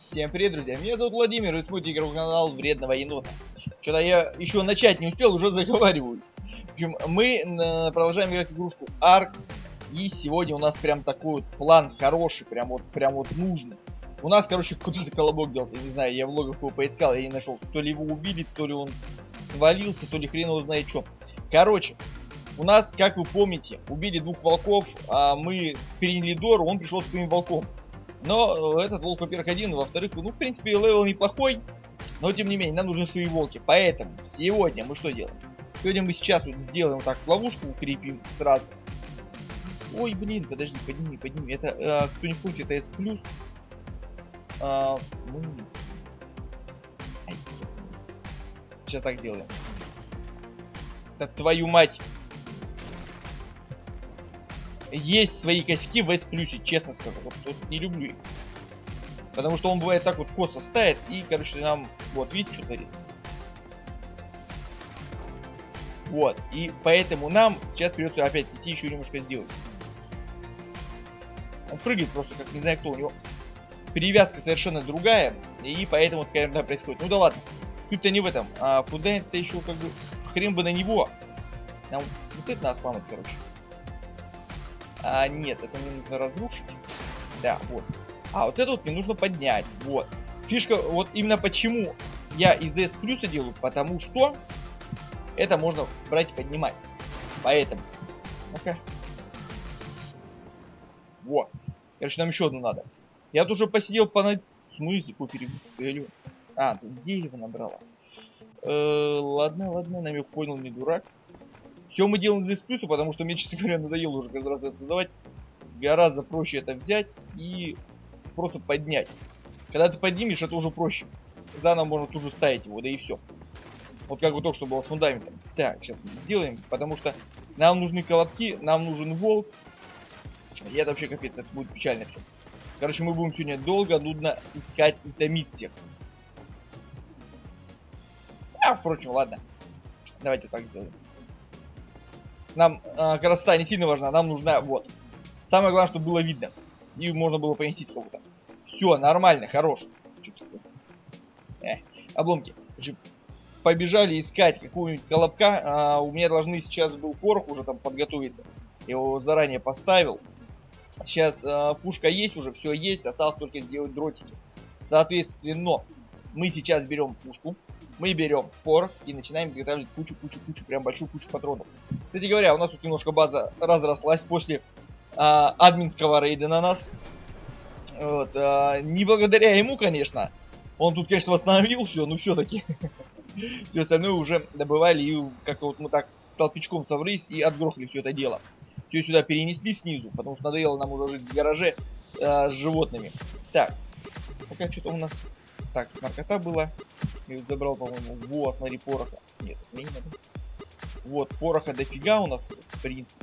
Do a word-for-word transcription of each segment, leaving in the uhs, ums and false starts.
Всем привет, друзья, меня зовут Владимир, и смотрите игровой канал Вредного Енота. Что-то я еще начать не успел, уже заговариваюсь. В общем, мы продолжаем играть в игрушку Арк, и сегодня у нас прям такой вот план хороший, прям вот, прям вот нужный. У нас, короче, какой-то колобок делался, я не знаю, я в логах его поискал, я не нашел, то ли его убили, то ли он свалился, то ли хрен его знает что. Короче, у нас, как вы помните, убили двух волков, а мы приняли Дору, он пришел с своим волком. Но этот волк, во-первых, один, во-вторых, ну, в принципе, левел неплохой, но, тем не менее, нам нужны свои волки. Поэтому сегодня мы что делаем? Сегодня мы сейчас вот сделаем вот так ловушку, укрепим сразу. Ой, блин, подожди, подними, подними. Это, э, кто не в курсе, это S плюс. А, в смысле? Ай, сейчас так сделаем. Да твою мать. Есть свои косяки в S плюсе, честно скажу. Вот, вот не люблю их. Потому что он бывает так вот косо ставит. И, короче, нам... Вот, видите, что творит? Вот. И поэтому нам сейчас придется опять идти еще немножко сделать. Он прыгает просто, как не знаю кто. У него перевязка совершенно другая. И поэтому это, когда происходит. Ну да ладно. Тут-то не в этом. А фундамент-то еще как бы... Хрен бы на него. Нам вот это надо сломать, короче. А, нет, это мне нужно разрушить. Да, вот. А вот это вот мне нужно поднять. Вот. Фишка, вот именно почему я из S плюса делаю, потому что это можно брать и поднимать. Поэтому. Ну-ка. Вот. Короче, нам еще одну надо. Я тут уже посидел по... В смысле, по перегулю? А, тут дерево набрала. Э, ладно, ладно, намек понял, не дурак. Все мы делаем из S плюса, потому что мне, честно говоря, надоело уже каждый раз это создавать. Гораздо проще это взять и просто поднять. Когда ты поднимешь, это уже проще. Заново можно тут же ставить его, да и все. Вот как бы только что было с фундаментом. Так, сейчас мы сделаем, потому что нам нужны колобки, нам нужен волк. И это вообще капец, это будет печально все. Короче, мы будем сегодня долго, нудно искать и томить всех. А, впрочем, ладно. Давайте вот так сделаем. Нам э, красота не сильно важна, нам нужна, вот. Самое главное, чтобы было видно. И можно было поместить кого-то. Все, нормально, хорош. Э, обломки. Значит, побежали искать какую-нибудь колобка. А, у меня должны сейчас был порох уже там подготовиться. Я его заранее поставил. Сейчас а, пушка есть уже, все есть. Осталось только сделать дротики. Соответственно, мы сейчас берем пушку. Мы берем порох и начинаем изготавливать кучу-кучу-кучу, прям большую кучу патронов. Кстати говоря, у нас тут немножко база разрослась после а, админского рейда на нас. Вот, а, не благодаря ему, конечно. Он тут, конечно, восстановил все, но все-таки. Все остальное уже добывали, и как-то вот мы так толпичком собрались и отгрохали все это дело. Все сюда перенесли снизу, потому что надоело нам уже жить в гараже а, с животными. Так, пока что-то у нас... Так, наркота была. Я забрал, по-моему. Вот, смотри, пороха. Нет, мне не надо. Вот, пороха дофига у нас, в принципе.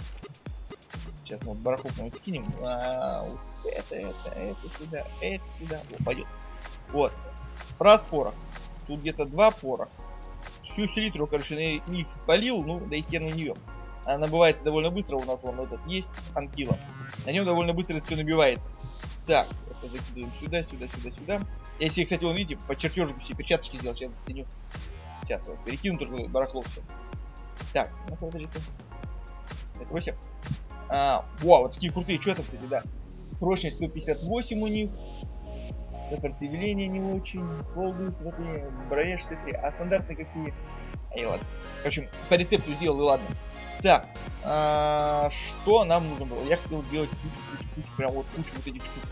Сейчас мы вот бараху скинем. А, вот это, это, это сюда, это сюда. Вот, пойдет. Вот. Раз порох. Тут где-то два пороха. Всю селитру, короче, на них спалил. Ну, да и хер на нее. Она набывается довольно быстро. У нас вон этот есть, анкила. На нем довольно быстро это все набивается. Так, это закидываем сюда, сюда, сюда, сюда. Я себе, кстати, вон, видите, по чертежику все перчаточки сделал, сейчас ценю. Сейчас вот перекину только барахло все. Так, ну подожди-ка. Закройся. А, вау, вот такие крутые, что там, кстати, да. Прочность сто пятьдесят восемь у них. Сопротивление не очень. Полгу, сопротивление, броня шестьдесят три. А стандартные какие? Ай, ладно. В общем, по рецепту сделал, и ладно. Так, а, что нам нужно было? Я хотел делать кучу, кучу, кучу, прям вот кучу вот этих штук.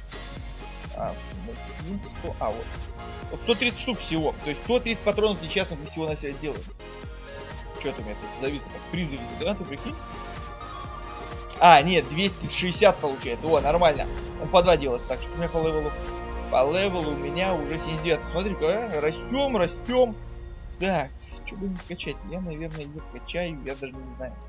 А, сто, а вот. Вот сто тридцать штук всего. То есть сто тридцать патронов нечестно всего на себя делаем. Что это у меня тут зависло? Как призыв, да, ты прикинь? А, нет, двести шестьдесят получается. О, нормально. Он по два делает. Так, что у меня по левелу? По левелу у меня уже семьдесят девять. Смотри-ка, а? Растем, растем. Так, что бы не качать? Я, наверное, ее качаю, я даже не знаю.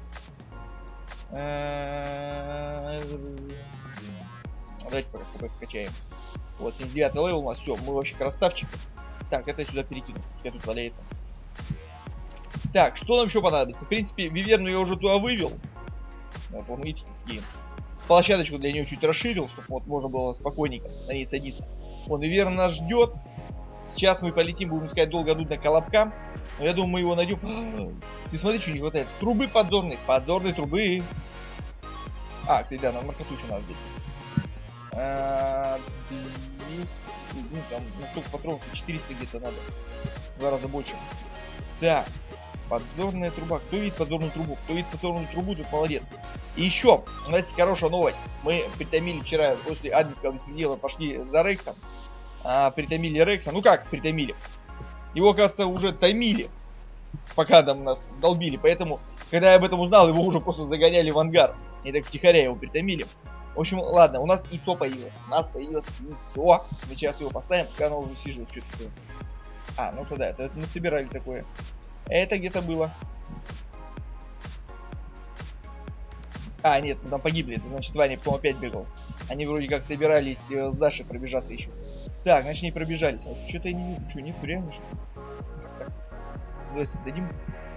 Давайте пока качаем. Вот, семьдесят девятый левел у нас, все, мы вообще красавчик. Так, это сюда перекину, я тут валяется. Так, что нам еще понадобится? В принципе, виверну я уже туда вывел. Вот, помните, какие. Площадочку для нее чуть расширил, чтобы вот можно было спокойненько на ней садиться. Он, наверное, нас ждет. Сейчас мы полетим, будем искать долго нудно колобка. Но я думаю, мы его найдем. Ты смотри, что не хватает. Трубы подзорной. Подзорной трубы. А, кстати, да, нам наркоту еще надо здесь. А, двести, ну, там, ну, столько патронов, четыреста где-то надо. В два раза больше. Так. Подзорная труба. Кто видит подзорную трубу? Кто видит подзорную трубу, тут молодец. И еще, знаете, хорошая новость. Мы притомили вчера, после админского дела, пошли за Рексом. А, притомили Рекса. Ну как притомили? Его, кажется, уже томили, пока там нас долбили. Поэтому, когда я об этом узнал, его уже просто загоняли в ангар. И так втихаря его притомили. В общем, ладно, у нас яйцо появилось. У нас появилось яйцо. Мы сейчас его поставим, пока оно уже сижит. Что такое? А, ну тогда, это мы собирали такое. Это где-то было. А, нет, мы там погибли. Это, значит, Ваня потом опять бегал. Они вроде как собирались э, с Дашей пробежаться еще. Так, значит, не пробежались. А что-то я не вижу. Что, нет, реально что? Так, давайте дадим.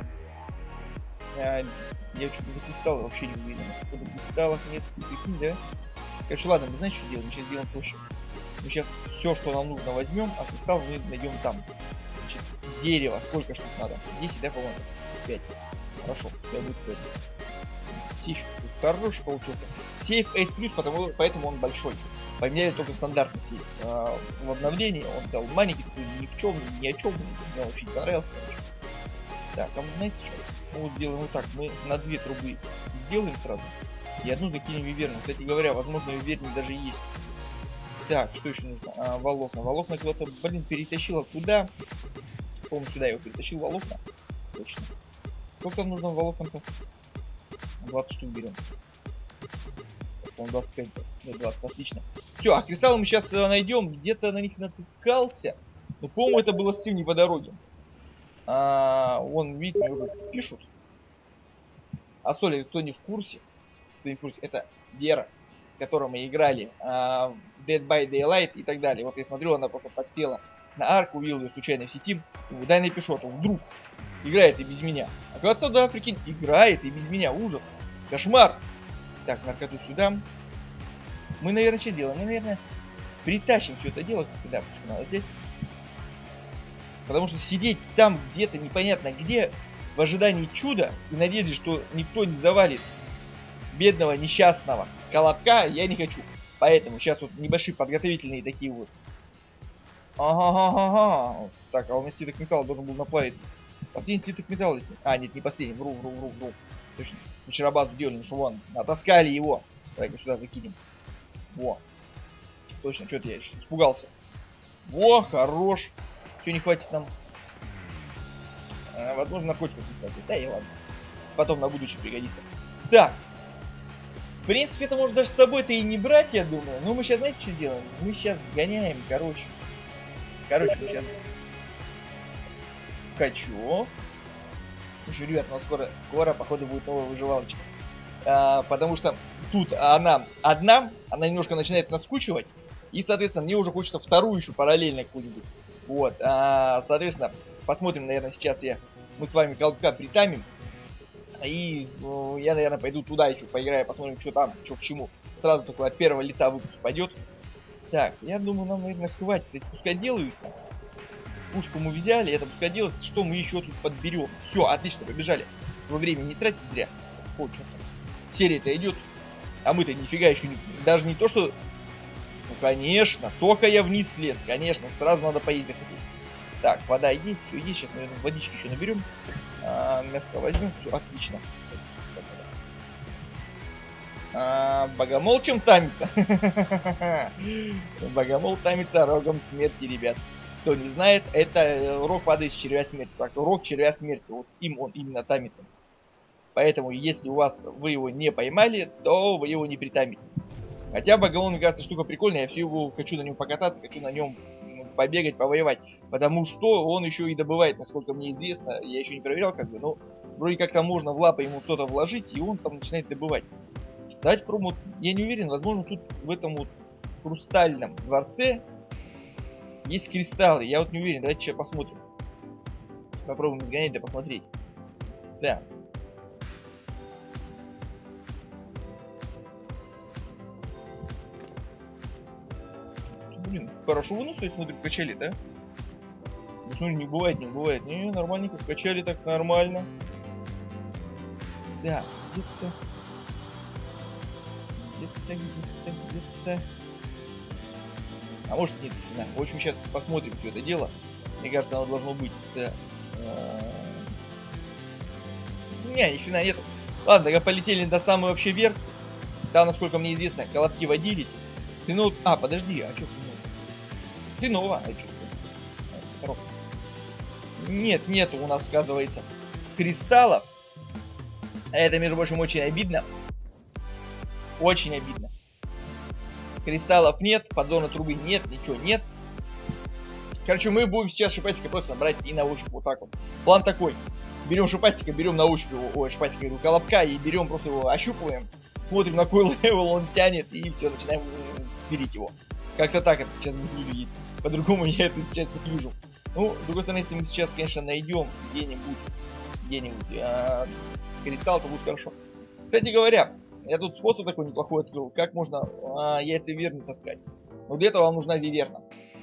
А, я что-то за кристаллы вообще не уверен. Походу кристаллов нет. Прикинь, да? Короче, ладно, мы знаете, что делаем? Мы сейчас сделаем проще. Мы сейчас все, что нам нужно, возьмем, а кристалл мы найдем там. Значит, дерево. Сколько штук надо? десять, да, по-моему? пять. Хорошо. Я буду пять. Сейф хороший получился. Сейф эйс плюс, потому, поэтому он большой. Поменяли только стандартный сейф. А, в обновлении он дал маленький, такой ни в чем, ни о чем. Мне вообще не понравился, короче. Так, а знаете что? Мы вот сделаем вот так. Мы на две трубы сделаем сразу. И одну закинем виверну. Кстати говоря, возможно, виверни даже есть. Так, что еще нужно? А, волокна. Волокна куда-то, блин, перетащила куда? По-моему, сюда его перетащил волокна. Точно. Сколько там нужно волокон-то? двадцать штук берем. По-моему, двадцать пять. Да, двадцать, отлично. Все, а кристаллы мы сейчас найдем. Где-то на них натыкался. Но, по-моему, это было совсем не по дороге. А, вон, видите, мне уже пишут. А соли, кто не в курсе, кто не в курсе, это Вера, с которой мы играли а, Dead by Daylight и так далее. Вот я смотрю, она просто подсела на арку, увидел ее случайно в сети. Дай напишу, а то вдруг играет и без меня. Оказывается, да, прикинь, играет и без меня. Ужас. Кошмар. Так, наркоту сюда. Мы, наверное, что делаем? Мы, наверное, притащим все это дело. Кстати, да, потому что надо взять. Потому что сидеть там где-то непонятно где, в ожидании чуда и надеяться, что никто не завалит бедного несчастного колобка, я не хочу. Поэтому сейчас вот небольшие подготовительные такие вот. Ага-га-га-га. Так, а у меня ститок металла должен был наплавиться. Последний ститок металла, если... А, нет, не последний. Вру, вру, вру, вру. Точно. Мы вчера базу делали, ну что вон. Натаскали его. Давай-ка сюда закинем. Во. Точно, что-то я испугался. Во, хорош. Что не хватит нам? А, возможно, наркотиков не хватит. Да и ладно. Потом на будущее пригодится. Так. В принципе, это может даже с собой-то и не брать, я думаю. Но мы сейчас, знаете, что сделаем? Мы сейчас гоняем, короче. Короче, мы сейчас... Хочу. В общем, ребят, у нас скоро, скоро, походу, будет новая выживалочка. А, потому что тут она одна, она немножко начинает наскучивать. И, соответственно, мне уже хочется вторую еще параллельно какую-нибудь. Вот, а, соответственно, посмотрим, наверное, сейчас я, мы с вами колобка притамим. И ну, я, наверное, пойду туда еще поиграю, посмотрим, что там, что к чему. Сразу такой от первого лица выпуск пойдет. Так, я думаю, нам, наверное, хватит. Эти пускай делаются. Пушку мы взяли, это пускай делается. Что мы еще тут подберем? Все, отлично, побежали. Во время не тратить зря. О, что там? Серия-то идет. А мы-то нифига еще не... Даже не то, что... Ну, конечно. Только я вниз слез. Конечно, сразу надо поездить. Так, вода есть, все есть. Сейчас, наверное, водички еще наберем. А, мяско возьмем. Все, отлично. А, богомол чем тамится? Богомол тамится рогом смерти, ребят. Кто не знает, это рог падает с червя смерти. Так, рог червя смерти. Вот им он именно тамится. Поэтому, если у вас вы его не поймали, то вы его не притамите. Хотя богомол, мне кажется, штука прикольная. Я все его хочу на нем покататься, хочу на нем побегать, повоевать. Потому что он еще и добывает, насколько мне известно. Я еще не проверял, как бы, но вроде как там можно в лапы ему что-то вложить, и он там начинает добывать. Давайте пробуем. Я не уверен, возможно, тут в этом вот хрустальном дворце есть кристаллы. Я вот не уверен. Давайте сейчас посмотрим. Попробуем сгонять, да посмотреть. Так. Блин, хорошо выносливость, смотри, вкачали, да? Ну, смотри, не бывает, не бывает. Не, нормальненько вкачали, так нормально. Да, где-то... Где-то, где-то, где-то... А может нет, да. В общем, сейчас посмотрим все это дело. Мне кажется, оно должно быть. Да. Не, ни хрена нету. Ладно, тогда полетели до самого вообще верх. Там, насколько мне известно, колобки водились. Хреново... А, подожди, а что хреново? Хреново, а что? Нет, нету у нас, сказывается, кристаллов. Это, между прочим, очень обидно. Очень обидно. Кристаллов нет, поддона трубы нет, ничего нет. Короче, мы будем сейчас шипастика просто брать и на ощупь вот так вот. План такой. Берем шипастика, берем на ощупь его, ой, шипастика, говорю, колобка, и берем, просто его ощупываем. Смотрим, на какой левел он тянет, и все, начинаем пилить его. Как-то так это сейчас выглядит. По-другому я это сейчас не вижу. Ну, с другой стороны, если мы сейчас, конечно, найдем где-нибудь, где-нибудь а, кристалл, то будет хорошо. Кстати говоря, я тут способ такой неплохой открыл, как можно а, яйца виверны таскать. Но для этого вам нужна виверна.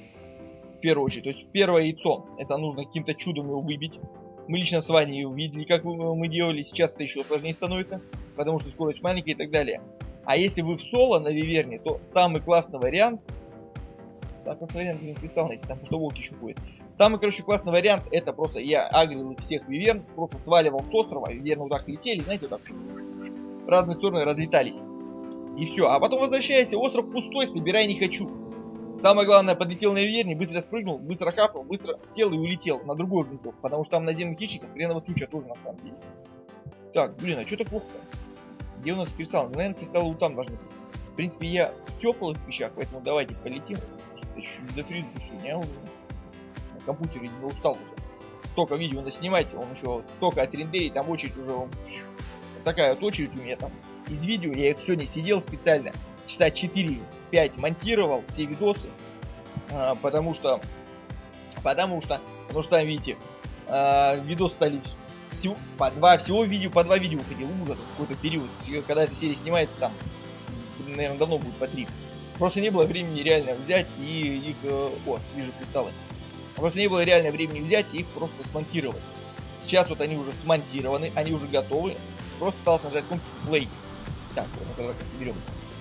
В первую очередь. То есть первое яйцо, это нужно каким-то чудом его выбить. Мы лично с Ваней увидели, как мы делали. Сейчас это еще сложнее становится, потому что скорость маленькая и так далее. А если вы в соло на виверне, то самый классный вариант... Самый классный вариант, блин, кристалл найти, там что волки еще ходят. Самый, короче, классный вариант, это просто я агрил их всех виверн, просто сваливал с острова, виверны вот так летели, знаете, вот так в разные стороны разлетались. И все. А потом возвращайся, остров пустой, собирай не хочу. Самое главное, подлетел на виверне, быстро спрыгнул, быстро хапнул, быстро сел и улетел на другой грунтов, потому что там наземных хищников хреново туча тоже на самом деле. Так, блин, а что так плохо-то? Где у нас кристалл? Наверное, кристаллы вот там должны быть. В принципе, я в теплых вещах, поэтому давайте полетим. Что-то чуть-чуть зафризу сегодня, я уже на компьютере не устал уже. Столько видео надо снимать, он еще столько отрендерить, там очередь уже, он... такая вот очередь у меня там. Из видео я их сегодня сидел специально, часа четыре-пять монтировал все видосы, а, потому что, потому что, потому что там, видите, а, видосы стали всего, по два, всего видео, по два видео уходил, ужас, какой-то период, когда эта серия снимается, там, наверное, давно будет по три. Просто не было времени реально взять и их, о, вижу кристаллы, просто не было реально времени взять и их просто смонтировать. Сейчас вот они уже смонтированы, они уже готовы, просто осталось нажать кнопочку play. Так, вот, ну-ка, давай-ка соберем.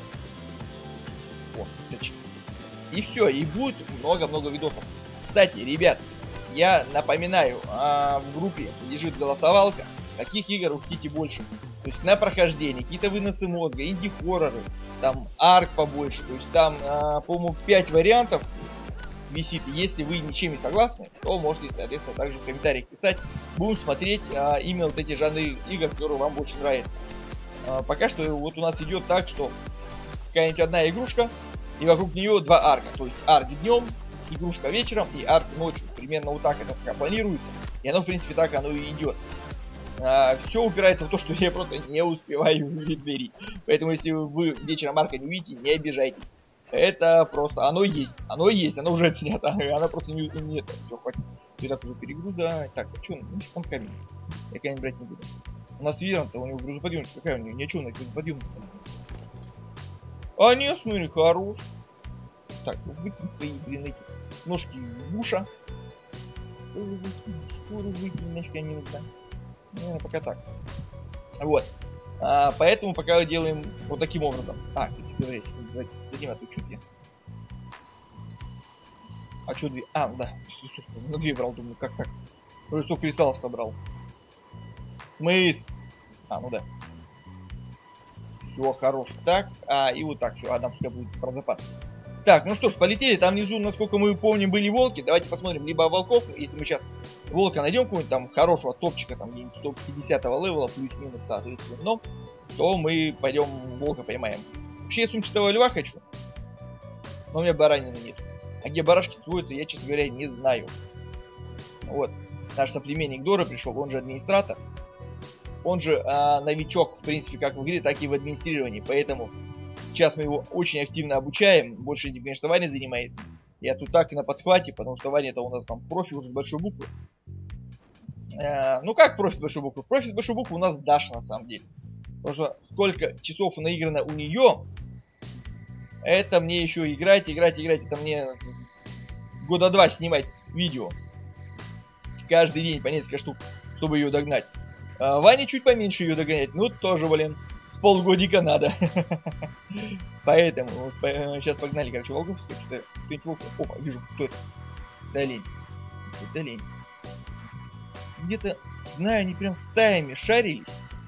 О, кисточки. И все, и будет много-много видосов. Кстати, ребят, я напоминаю, а, в группе лежит голосовалка, каких игр вы хотите больше. То есть на прохождение, какие-то выносы мозга, инди-хорроры, там арк побольше. То есть там, а, по-моему, пять вариантов висит. И если вы ничем не согласны, то можете, соответственно, также в комментариях писать. Будем смотреть а, именно вот эти жанры игр, которые вам больше нравятся. А, пока что вот у нас идет так, что какая-нибудь одна игрушка, и вокруг нее два арка. То есть арк днем, игрушка вечером и арк ночью. Примерно вот так это пока планируется. И оно, в принципе, так оно и идет. А, все упирается в то, что я просто не успеваю выберить. Поэтому, если вы вечером арка не увидите, не обижайтесь. Это просто, оно есть, оно есть, оно уже отснято, оно просто не, нет, все, хватит. И так уже перегруза. Так, а что, ну там камень, я камень брать не буду. У нас Вирон-то, у него грузоподъемность какая у него, ничего на грузоподъемность. А нет, смотри, хорош. Так, выкинь свои, блин, эти ножки в уши. Скоро выкинь, нафиг я не нужна. Ну, пока так. Вот. А, поэтому пока делаем вот таким образом. А, кстати, говоря, давайте дадим, а то чуть я. А что две? А, ну да, слушайте, на две брал, думаю, как так? Вроде столько кристаллов собрал. Смысл? А, ну да. Все, хорош. Так, а, и вот так, все, одна пускай будет про запас. Так, ну что ж, полетели. Там внизу, насколько мы помним, были волки. Давайте посмотрим либо волков, если мы сейчас волка найдем какого-нибудь там хорошего топчика, там где-нибудь сто пятидесятого левела, плюс-минус, соответственно, но, то мы пойдем волка поймаем. Вообще я сумчатого льва хочу, но у меня баранины нет. А где барашки твоются, я, честно говоря, не знаю. Вот, наш соплеменник Дора пришел, он же администратор. Он же а, новичок, в принципе, как в игре, так и в администрировании, поэтому... Сейчас мы его очень активно обучаем. Больше, конечно, Ваня занимается. Я тут так и на подхвате, потому что Ваня это у нас там профи уже с большой буквы. Э, ну как профи с большой буквы? Профи с большой буквы у нас Даша на самом деле. Потому что сколько часов наиграно у нее, Это мне еще играть, играть, играть. Это мне года два снимать видео. Каждый день по несколько штук, чтобы ее догнать. А Ване чуть поменьше ее догонять. Ну, тоже, блин, с полгодика надо. Поэтому, вот, сейчас погнали, короче, волков искать. Что-то, кто-нибудь волк... Опа, вижу, кто это? Это олень. Это олень. Где-то, знаю, они прям стаями шарились.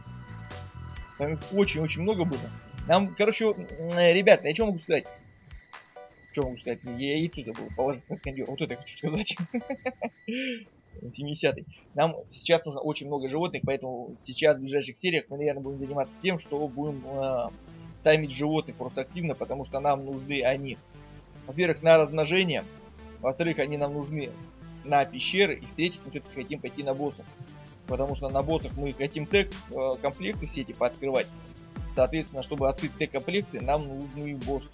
Там их очень-очень много было. Нам, короче, ребята, я что могу сказать? Что могу сказать? Я яйцо забыл положить на кондер. Вот это я хочу сказать. семидесятый. Нам сейчас нужно очень много животных, поэтому сейчас в ближайших сериях мы, наверное, будем заниматься тем, что будем э, таймить животных просто активно, потому что нам нужны они. Во-первых, на размножение. Во-вторых, они нам нужны на пещеры. И в-третьих, мы все-таки хотим пойти на боссов. Потому что на боссах мы хотим тег э, комплекты сети пооткрывать. Соответственно, чтобы открыть тег комплекты, нам нужны боссы.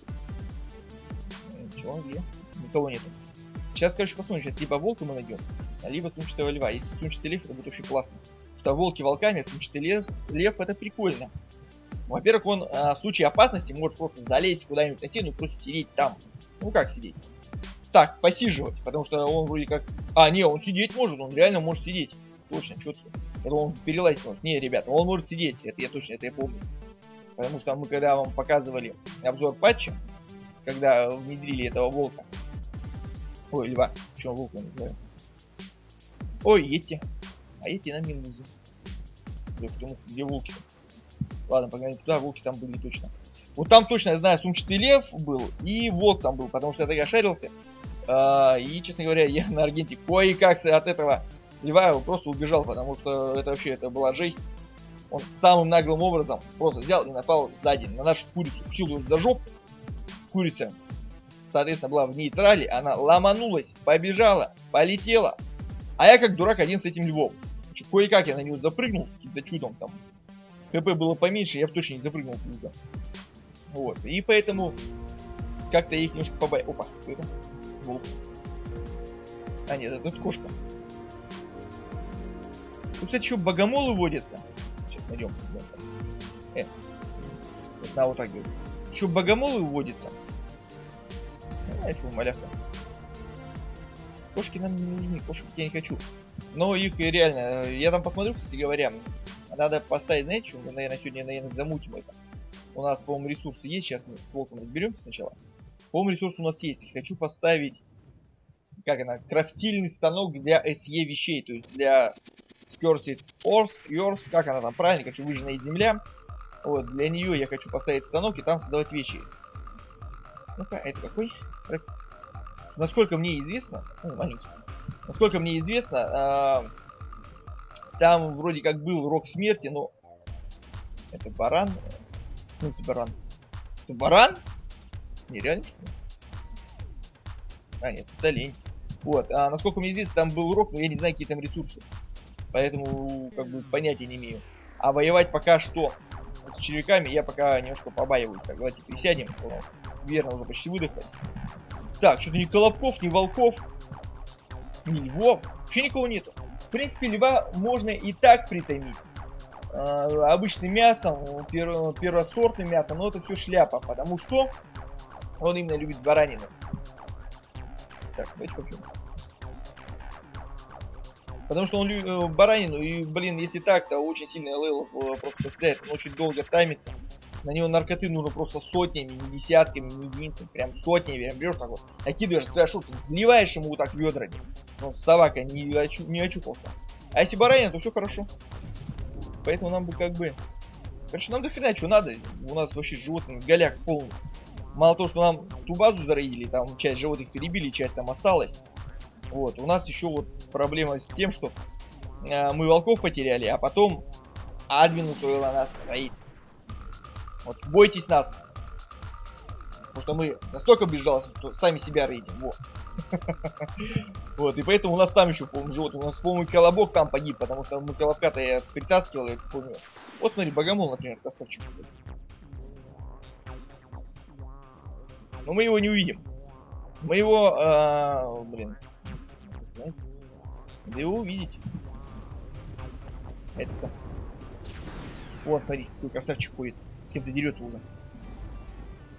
Чего, где? Никого нету. Сейчас, короче, посмотрим. Сейчас либо волка мы найдем, либо сумчатого льва. Если сумчатый лев, это будет вообще классно. Потому что волки волками, а сумчатый лев, лев это прикольно. Во-первых, он а, в случае опасности может просто залезть куда-нибудь на стену и просто сидеть там. Ну как сидеть? Так, посиживать. Потому что он вроде как... А, не, он сидеть может, он реально может сидеть. Точно, четко. Это он перелазить может. Не, ребята, он может сидеть. Это я точно, это я помню. Потому что мы когда вам показывали обзор патча, когда внедрили этого волка. Ой, льва. Что волка называю? Ой, Йети. А Йети нам не нужен. Где волки? Ладно, погнали туда, волки там были точно. Вот там точно, я знаю, сумчатый лев был и волк там был, потому что это я шарился. А, и, честно говоря, я на Аргенте кое-как от этого льва его просто убежал, потому что это вообще это была жесть. Он самым наглым образом просто взял и напал сзади на нашу курицу, пустил ее за жопу. Курица, соответственно, была в нейтрале, она ломанулась, побежала, полетела. А я как дурак один с этим львом. Кое-как я на него запрыгнул, каким-то чудом там. ХП было поменьше, я бы точно не запрыгнул уже. Вот, и поэтому как-то я их немножко побоялся. Опа, что это? Волк. А нет, это кошка. Тут, кстати, еще богомолы водятся. Сейчас найдем. Э, вот на вот так делать. Еще богомолы водятся. А, фу, малявка. Кошки нам не нужны, кошек я не хочу. Но их реально, я там посмотрю, кстати говоря. Надо поставить, знаете, что мы, наверное, сегодня, наверное, замутим это. У нас, по-моему, ресурсы есть. Сейчас мы с волком разберемся сначала. По-моему, ресурс у нас есть. Хочу поставить, как она, крафтильный станок для эс и вещей. То есть для Scursed Earth, как она там правильно, короче, выжженная земля. Вот, для нее я хочу поставить станок и там создавать вещи. Ну-ка, это какой? Рекс. Насколько мне известно, ну, маленький. Насколько мне известно, а, там вроде как был рог смерти, но это баран. Ну, это баран. Это баран? Нереально, что ли? А, нет, это лень. Вот, а насколько мне известно, там был рог, но я не знаю, какие там ресурсы. Поэтому, как бы, понятия не имею. А воевать пока что с червяками я пока немножко побаиваюсь. Так, давайте присядем. Верно, уже почти выдохлась. Так, что-то ни колобков, ни волков, ни львов. Вообще никого нету. В принципе, льва можно и так притомить. А, обычным мясом, пер, первосортным мясом, но это все шляпа. Потому что он именно любит баранину. Так, давайте попьем. Потому что он любит баранину, и, блин, если так, то очень сильный лейл просто поседает. Он очень долго таймится. На него наркоты нужно просто сотнями, не десятками, не единицами, прям сотнями. Прям берешь так вот, накидываешь трэшут, вливаешь ему вот так ведрами. Он собака не, очу, не очухался. А если баранина, то все хорошо. Поэтому нам бы как бы... Короче, нам до хрена что надо. У нас вообще животный голяк полный. Мало того, что нам ту базу зароили, там часть животных перебили, часть там осталась. Вот, у нас еще вот проблема с тем, что э, мы волков потеряли, а потом админ устроил на нас стоит. Вот, бойтесь нас. Потому что мы настолько безжалостны, что сами себя рейдим. Вот. Вот, и поэтому у нас там еще, по-моему, животные. У нас, по-моему, колобок там погиб, потому что мы колобка-то я притаскивал, я помню. Вот, смотри, богомол, например, красавчик. Но мы его не увидим. Мы его, э, блин. Знаете? Да его увидеть. Это-то. Вот, смотри, какой красавчик ходит. С кем-то дерется уже.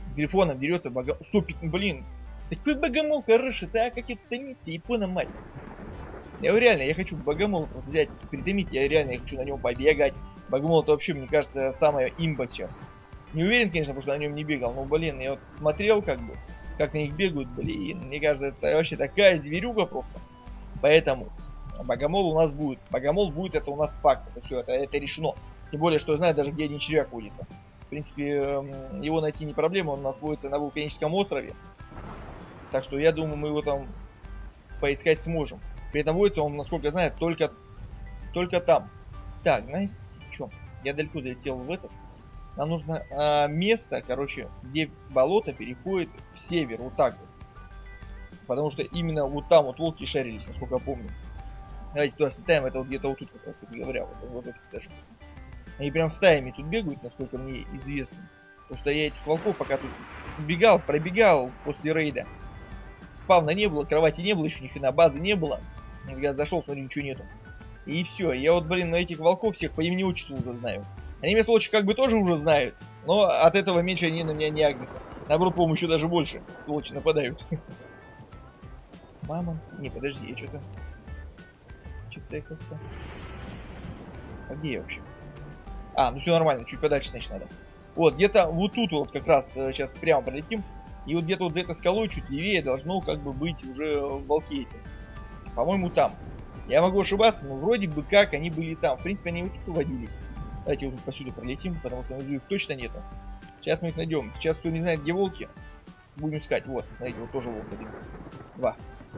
С Грифоном дерется богомол. Стопит, блин. Такой богомол хороший, да, какие-то томит, япона мать. Я говорю, реально, я хочу богомола просто взять, притомить, я реально я хочу на нем побегать. Богомол это вообще, мне кажется, самая имба сейчас. Не уверен, конечно, потому что на нем не бегал, но, блин, я вот смотрел, как бы, как на них бегают, блин, мне кажется, это вообще такая зверюга просто. Поэтому богомол у нас будет. Богомол будет, это у нас факт, это все, это, это решено. Тем более, что я знаю даже, где один червяк водится. В принципе, его найти не проблема, он у нас водится на вулканическом острове. Так что я думаю, мы его там поискать сможем. При этом водится он, насколько я знаю, только, только там. Так, знаете, что? Я далеко долетел в этот. Нам нужно а, место, короче, где болото переходит в север, вот так вот. Потому что именно вот там вот волки шарились, насколько я помню. Давайте туда слетаем, это вот где-то вот тут, как раз это говоря, вот в воздухе даже. Они прям стаями тут бегают, насколько мне известно. Потому что я этих волков пока тут бегал, пробегал после рейда. Спавна не было, кровати не было, еще ни хрена базы не было. Я зашел, смотрю, ничего нету. И все, я вот, блин, на этих волков всех по имени отчеству уже знаю. Они меня, сволочи, как бы тоже уже знают, но от этого меньше они на меня не агнутся. Наоборот, по-моему, еще даже больше, сволочи, нападают. Мама, не, подожди, я что-то... Что-то я как-то... А где я вообще? А, ну все нормально, чуть подальше, значит, надо. Вот, где-то вот тут вот как раз сейчас прямо пролетим. И вот где-то вот за этой скалой чуть левее должно как бы быть уже волки эти. По-моему, там. Я могу ошибаться, но вроде бы как они были там. В принципе, они вот тут водились. Давайте вот посюда пролетим, потому что внизу их точно нету. Сейчас мы их найдем. Сейчас, кто не знает, где волки, будем искать. Вот, смотрите, вот тоже волк один. Два.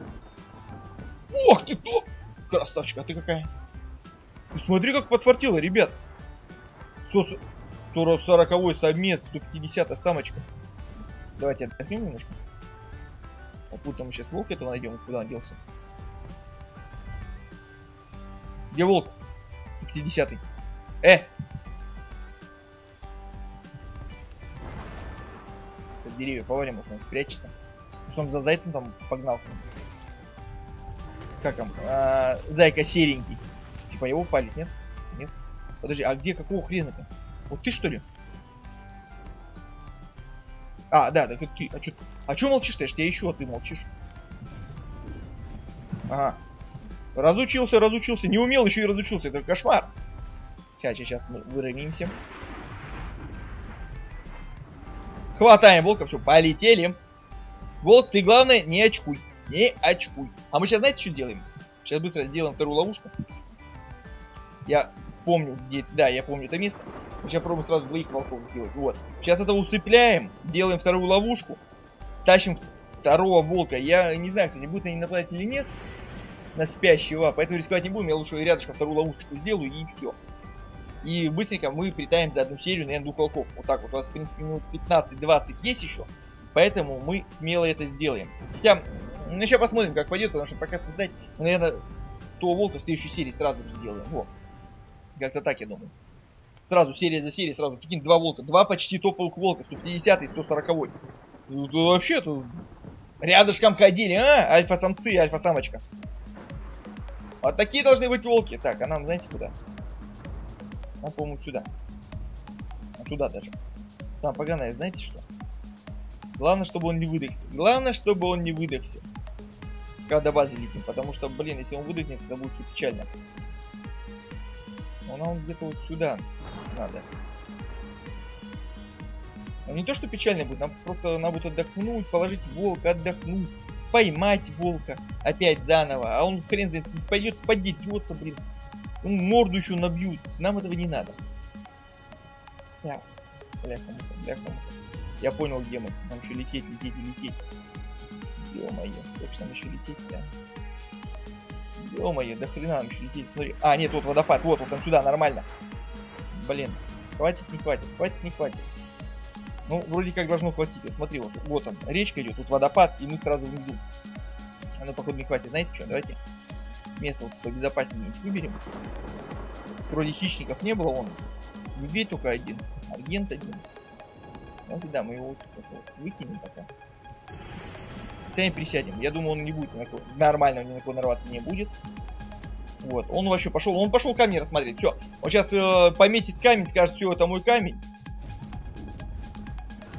Ох ты кто! Красавчика, а ты какая? Ты смотри, как подфартило, ребят. сто сороковой самец, сто пятидесятая самочка. Давайте отдохнем немножко. Попутно мы сейчас волк этого найдем. Куда он делся? Где волк? сто пятидесятый. Э! Под деревья повалим, может он прячется. Может он за зайцем там погнался. Как там? А, зайка серенький. Типа его палит, нет? Нет. Подожди, а где какого хрена-то? Вот ты что ли? А, да, так это ты. А чё, а чё молчишь-то? Я ж тебя ищу, а ты молчишь. Ага. Разучился, разучился. Не умел, еще и разучился. Это кошмар. Сейчас, сейчас мы выровняемся. Хватаем волка, все, полетели. Волк, ты главное не очкуй. Не очкуй. А мы сейчас, знаете, что делаем? Сейчас быстро сделаем вторую ловушку. Я помню, где... Да, я помню это место. Мы сейчас пробуем сразу двоих волков сделать. Вот. Сейчас этого усыпляем. Делаем вторую ловушку. Тащим второго волка. Я не знаю, кстати, будут они нападать или нет. На спящего. Поэтому рисковать не будем. Я лучше рядышком вторую ловушечку сделаю и все. И быстренько мы притаим за одну серию, наверное, двух волков. Вот так вот. У нас, в принципе, минут пятнадцать-двадцать есть еще. Поэтому мы смело это сделаем. Хотя, ну, сейчас посмотрим, как пойдет. Потому что пока создать, мы, наверное, того волка в следующей серии сразу же сделаем. Во. Как-то так, я думаю. Сразу, серия за серией, сразу. Прикинь, два волка. Два почти топовых волка. сто пятидесятый и сто сороковой. Тут вообще тут рядышком ходили, а? Альфа-самцы и альфа-самочка. Вот такие должны быть волки. Так, а нам, знаете, куда? Нам, по-моему, сюда. А туда даже. Самое поганое, знаете что? Главное, чтобы он не выдохся. Главное, чтобы он не выдохся. Когда до базы летим. Потому что, блин, если он выдохнется, это будет все печально. Но нам где-то вот сюда надо. Но не то, что печально будет, нам просто надо будет отдохнуть, положить волка, отдохнуть, поймать волка опять заново. А он хрен знает, пойдет, поддерется, блин. Он морду еще набьют. Нам этого не надо. Так, бляха-муха, бляха-муха. Я понял, где мы. Нам еще лететь, лететь и лететь. Ё-моё, как же нам еще лететь, да? Ё-моё, да хрена нам еще лететь. Смотри. А, нет, вот водопад, вот, вот там сюда, нормально. Блин, хватит, не хватит, хватит, не хватит. Ну, вроде как должно хватить. Вот смотри, вот, вот он, речка идет, тут водопад, и мы сразу внизу. Оно, походу, не хватит. Знаете что, давайте место вот побезопаснее выберем. Вроде хищников не было, вон. Медведь только один, аргент один. Вот и да, мы его вот, вот, выкинем пока. Сами присядем. Я думаю, он не будет на нормально, он ни на кого нарваться не будет. Вот, он вообще пошел, он пошел камень рассмотреть. Все, он сейчас э, пометит камень, скажет, все, это мой камень.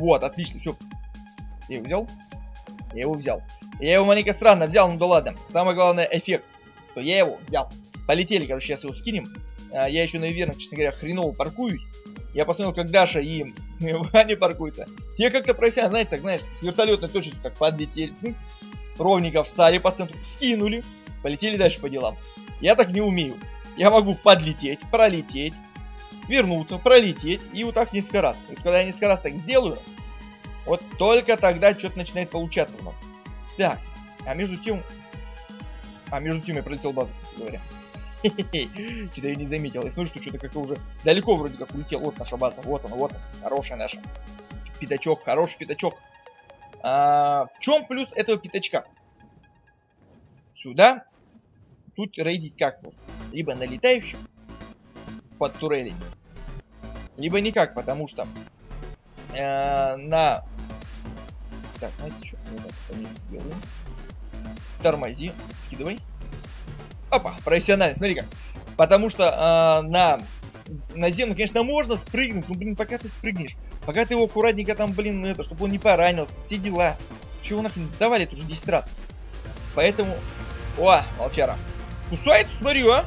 Вот, отлично, все. Я его взял? Я его взял. Я его маленько странно взял, ну да ладно. Самое главное эффект, что я его взял. Полетели, короче, сейчас его скинем. А, я еще, наверное, честно говоря, хреново паркуюсь. Я посмотрел, как Даша и Ваня паркуются. Те как-то прося, знаете, так, знаешь, с вертолетной точностью так подлетели. Ровненько встали по центру, скинули, полетели дальше по делам. Я так не умею. Я могу подлететь, пролететь, вернуться, пролететь и вот так несколько раз. И когда я несколько раз так сделаю, вот только тогда что-то начинает получаться у нас. Так, а между тем... А между тем я пролетел базу, говоря. Что-то я не заметил. Я смотрю, что что-то как-то уже далеко вроде как улетел. Вот наша база, вот она, вот она. Хорошая наша. Пятачок, хороший пятачок. А, в чем плюс этого пятачка? Сюда. Тут рейдить как можно? Либо на летающих под турелей, либо никак, потому что э, на... Так, знаете что? Пониже сделаем. Тормози, скидывай. Опа, профессионально, смотри как. Потому что э, на наземно, конечно, можно спрыгнуть, но, блин, пока ты спрыгнешь, пока ты его аккуратненько там, блин, это, чтобы он не поранился, все дела. Чего нахрен давали это уже десять раз. Поэтому... О, волчара. Кусает, смотри, а?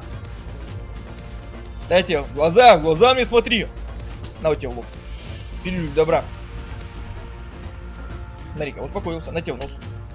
Дайте в глаза, в глаза мне смотри. На вот тебе в лоб. Пилюлю добра. Смотри-ка, успокоился, на тебе в нос.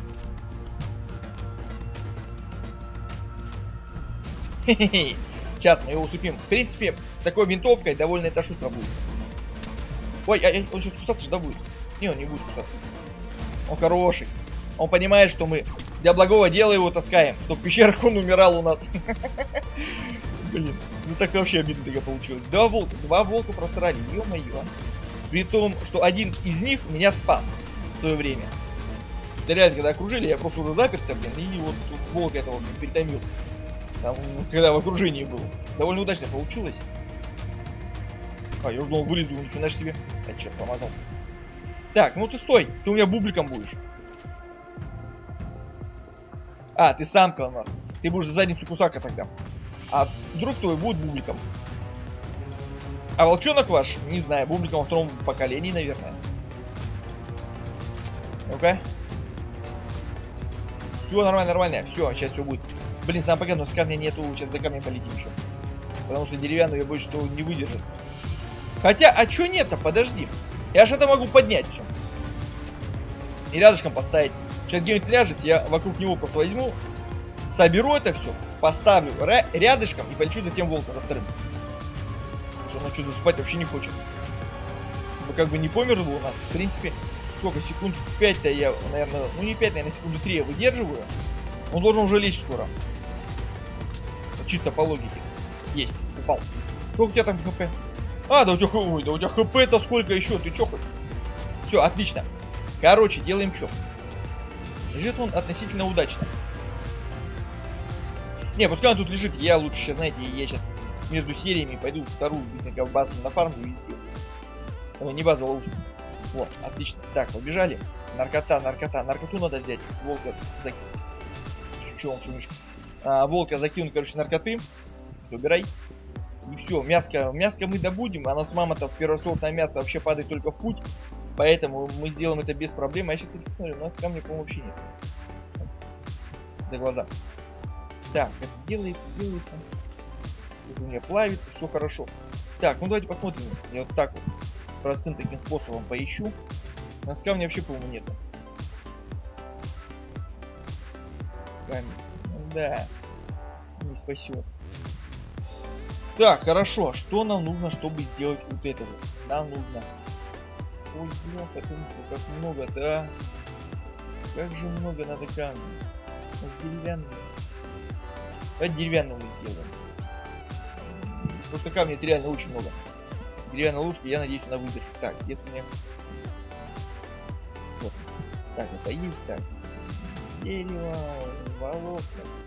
Хе-хе-хе. Сейчас мы его усыпим. В принципе, с такой винтовкой довольно это шустро будет. Ой, ай, он что, кусаться же да будет? Не, он не будет кусаться. Он хороший. Он понимает, что мы для благого дела его таскаем, чтобы в пещерах он умирал у нас. Блин, ну так вообще обидно тогда получилось. Два волка, два волка просрали, ё-моё. При том, что один из них меня спас в свое время. Потому что реально, когда окружили, я просто уже заперся, блин, и вот волка этого, блин, перетомил. Там, когда в окружении был. Довольно удачно получилось. А, я ждал, вылезу, ни хрена себе. А, черт, помогал. Так, ну ты стой, ты у меня бубликом будешь. А, ты самка у нас. Ты будешь задницу кусака тогда. А друг твой будет бубликом. А волчонок ваш, не знаю, бубликом во втором поколении, наверное. Ну-ка. Все нормально, нормально. Все, сейчас все будет. Блин, сам пока, но с камня нету, сейчас за камнем полетим еще. Потому что деревянную я боюсь, что не выдержит. Хотя, а чё нет-то? Подожди. Я же это могу поднять все. И рядышком поставить. Сейчас где-нибудь ляжет, я вокруг него просто возьму, соберу это все, поставлю рядышком и полечу за тем волком, за вторым. Потому что он что-то спать вообще не хочет. Ну, как бы не помер бы у нас. В принципе, сколько, секунд пять-то я, наверное, ну не пять, наверное, секунду три я выдерживаю. Он должен уже лечь скоро. Чисто по логике. Есть, упал. Сколько у тебя там хп? А, да у тебя, ой, да у тебя хп-то сколько еще? Ты чё хоть? Все, отлично. Короче, делаем чё? Лежит он относительно удачно. Не, пускай он тут лежит, я лучше сейчас, знаете, я сейчас между сериями пойду вторую быстренько в базу на фарм и Ой, не базу, а ловушку. Вот, отлично. Так, побежали. Наркота, наркота. Наркоту надо взять. Волка закинуть. Че он шумишь? А, волка закинуть, короче, наркоты. Убирай. И все, мяско, мяско мы добудем. Оно с мамонтов первосортное мясо вообще падает только в путь. Поэтому мы сделаем это без проблем. А я сейчас, кстати, посмотрю, у нас камня, по-моему, вообще нет. За глаза. Так, это делается, делается. Тут у меня плавится, все хорошо. Так, ну давайте посмотрим. Я вот так вот простым таким способом поищу. У нас камня вообще, по-моему, нету. Камень. Ну, да. Не спасет. Так, хорошо. Что нам нужно, чтобы сделать вот это вот? Нам нужно... Ой, бля, как много, да? Как же много надо камня. У нас деревянные. Давайте деревянную сделаем. Просто камня это реально очень много. Деревянная ложка, я надеюсь, она выдержит. Так, где-то у меня... Вот. Так, это есть, так. Дерево, волокна.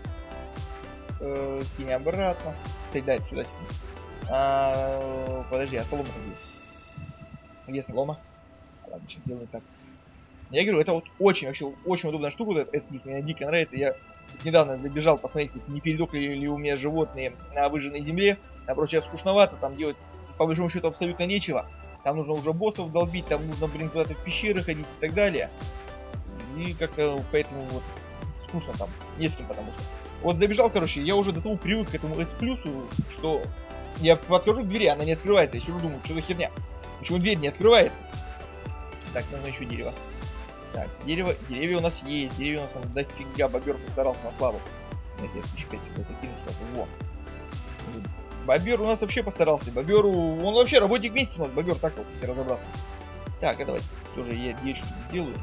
Э, кинь обратно. Так, дай сюда скинь. А, подожди, а солома где? Где солома? Ладно, сейчас сделаем так. Я говорю, это вот очень, вообще, очень удобная штука, этот эс плюс, мне дико нравится. Я недавно забежал посмотреть, не передохли ли у меня животные на выжженной земле. Наоборот, сейчас скучновато, там делать по большому счету абсолютно нечего. Там нужно уже боссов долбить, там нужно, блин, куда-то в пещеры ходить и так далее. И как-то поэтому вот скучно там, не с кем, потому что. Вот забежал, короче, я уже до того привык к этому S-плюсу, что я подхожу к двери, она не открывается. Я сижу, думаю, что за херня? Почему дверь не открывается? Так, нужно еще дерево. Так, дерево, деревья у нас есть, деревья у нас там дофига, бобер постарался на славу. Давайте я тысяч пять сюда кину, во. Бобер у нас вообще постарался. Боберу, он вообще работник месяца у нас, бобер, так вот, если разобраться. Так, а давайте тоже я девять штук сделаю.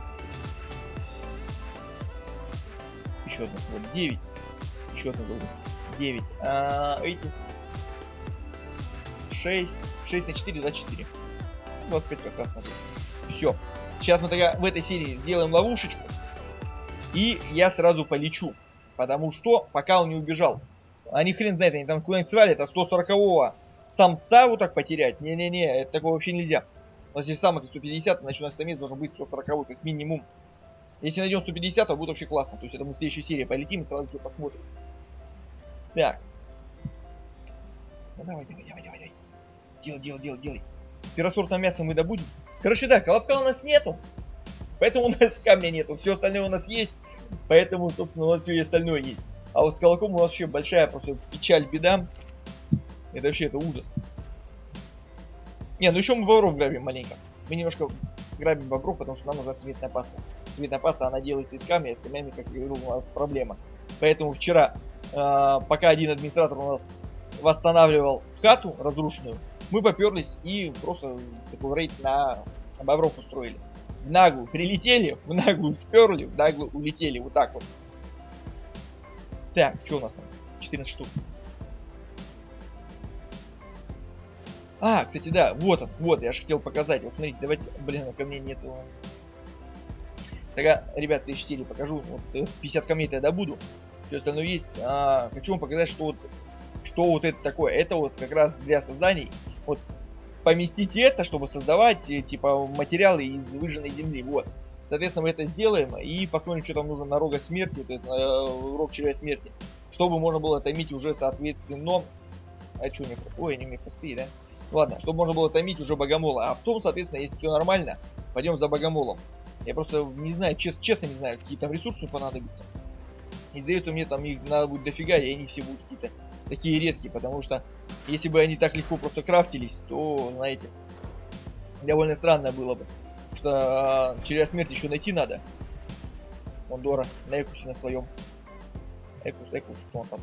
Еще одну, вот девять. Еще одну говорю. девять. А эти шесть. шесть на четыре, двадцать четыре. двадцать пять как раз смотрю. Все. Сейчас мы тогда в этой серии сделаем ловушечку. И я сразу полечу. Потому что, пока он не убежал. Они хрен знает, они там куда-нибудь свалят, а сто сорокового самца вот так потерять. Не-не-не, это такого вообще нельзя. У нас здесь самых сто пятьдесят, значит у нас самец должен быть сто сороковой как минимум. Если найдем сто пятьдесят, то будет вообще классно. То есть это мы в следующей серии полетим и сразу все посмотрим. Так. Ну давай, давай, давай, давай. Делай, делай, делай, делай. Первосортное мясо мы добудем. Короче, да, колобка у нас нету. Поэтому у нас камня нету. Все остальное у нас есть. Поэтому, собственно, у нас все и остальное есть. А вот с колоком у нас вообще большая просто печаль, беда. Это вообще, это ужас. Не, ну еще мы бобров грабим маленько. Мы немножко грабим бобров, потому что нам нужна цветная паста. Цветная паста, она делается из камня, а с камнями, как я говорил, у нас проблема. Поэтому вчера, э, пока один администратор у нас восстанавливал хату разрушенную, мы поперлись и просто такой рейд на бобров устроили. В наглую прилетели, в наглую вперли, в наглую улетели. Вот так вот. Так, что у нас там? четырнадцать штук. А, кстати, да, вот он, вот, я же хотел показать. Вот смотрите, давайте, блин, ко мне нету. Тогда, ребят, в следующей серии покажу. Вот пятьдесят камней-то я добуду. Все остальное есть. А, хочу вам показать, что вот, что вот это такое. Это вот как раз для созданий. Вот поместить это, чтобы создавать типа материалы из выжженной земли. Вот. Соответственно, мы это сделаем и посмотрим, что там нужно на рога смерти, вот это, э, рог червя смерти, чтобы можно было томить уже, соответственно, а что, не, ой, они у меня простые, да? Ладно, чтобы можно было томить уже богомола. А потом, соответственно, если все нормально, пойдем за богомолом. Я просто не знаю, чест, честно не знаю, какие там ресурсы понадобятся. И дается мне там их надо будет дофига, и они все будут какие-то такие редкие, потому что если бы они так легко просто крафтились, то, знаете, довольно странно было бы. Потому что э, червя смерти еще найти надо. Мондора на Экусе на своем. Экус, Экус, что он там?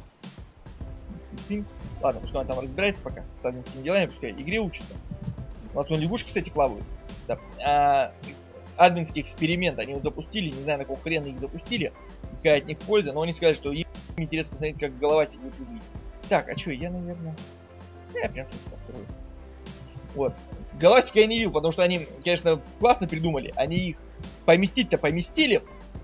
Ладно, пускай он там разбирается пока с админскими делами, пускай игре учится. У нас вон лягушки, кстати, плавают. Да. А, админский эксперимент они вот запустили, не знаю, на какого хрена их запустили, какая от них польза, но они сказали, что им интересно посмотреть, как головастик будет выглядеть. Так, а что, я, наверное... Я прям тут построю. Вот. Галактика я не видел, потому что они, конечно, классно придумали. Они их поместить-то поместили.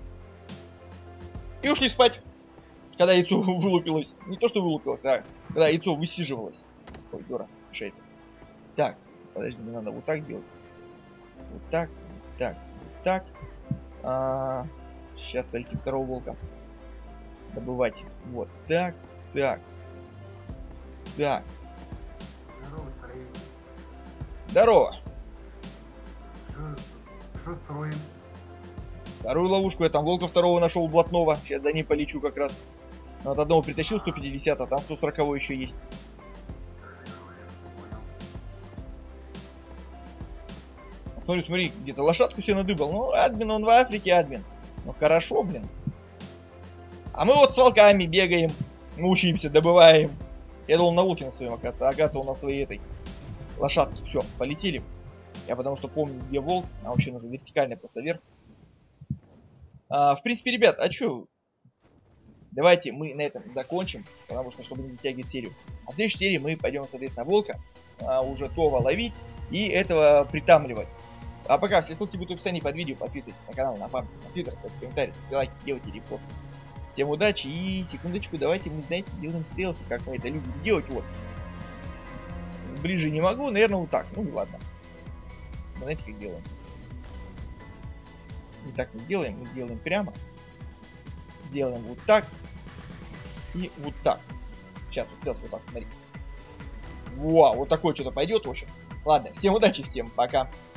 И ушли спать. Когда яйцо вылупилось. Не то, что вылупилось, а когда яйцо высиживалось. Ой, дура, мешается. Так, подожди, мне надо вот так сделать. Вот так, вот так, вот так. А, сейчас полетим второго волка добывать. Вот так, так, так. Здорово. Что строим? Вторую ловушку я там волка второго нашел блатного. Сейчас за ним полечу как раз. Но от одного притащил сто пятьдесят, а там сто сорок еще есть. Смотри, смотри, где-то лошадку себе надыбал. Ну, админ, он в Африке админ. Ну, хорошо, блин. А мы вот с волками бегаем, учимся, добываем. Я думал на волке на своем, оказывается, а оказывается он на своей этой лошадке. Все, полетели. Я потому что помню, где волк. А вообще нужно вертикально просто вверх. А, в принципе, ребят, а чё? Давайте мы на этом закончим, потому что, чтобы не вытягивать серию. А в следующей серии мы пойдем, соответственно, волка, а, уже това ловить и этого притамливать. А пока все ссылки будут в описании под видео. Подписывайтесь на канал, на память, на твиттер, ставьте комментарии, ставьте лайки, делайте репост. Всем удачи и секундочку, давайте мы, знаете, делаем стрелки, как мы это любим делать. Вот. Ближе не могу, наверное, вот так. Ну ладно. Знаете, как делаем? Не так мы делаем, мы делаем прямо. Делаем вот так. И вот так. Сейчас вот сейчас вот так, смотри. Вау, вот такое что-то пойдет, в общем. Ладно, всем удачи, всем пока.